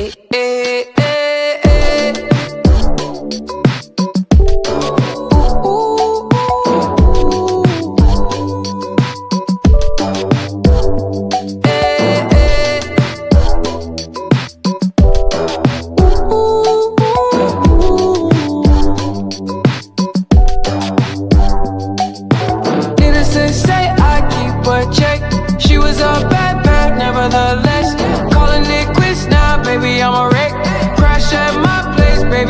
eh, eh, eh. Ooh, ooh, eh, eh. Needless to say, I keep a check. She was a bad, bad, nevertheless.